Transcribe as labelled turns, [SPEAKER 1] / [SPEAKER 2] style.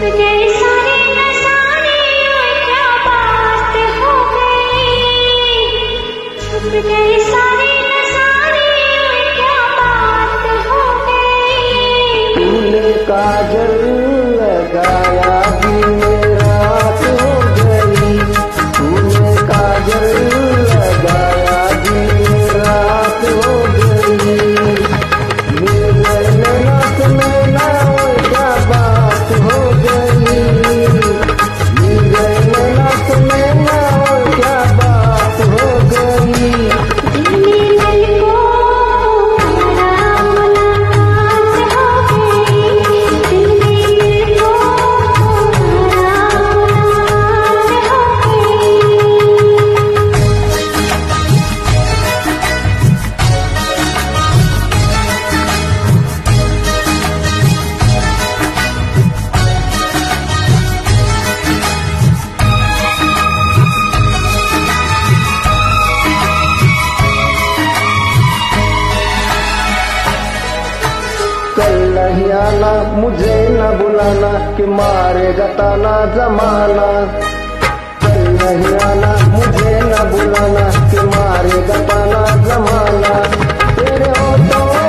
[SPEAKER 1] गए सारे नजारे, क्या बात हो गई। छुप गए सारे नजारे, क्या बात हो गई।
[SPEAKER 2] तूने काजल लगाया दिन रात हो गई। तूने काजल लगाया दिन रात हो गई। मिल गए नैना से नैना, क्या बात हो गई। मिल गए नैना से नैना, क्या बात हो गई।
[SPEAKER 1] दिल को मुलाकात हो गई। दिल को मुलाकात हो
[SPEAKER 2] कल नहीं आना, मुझे न बुलाना, कि मारेगा ताना जमाना। कल नहीं आना, मुझे न बुलाना, कि मारेगा ताना जमाना। तेरे होठों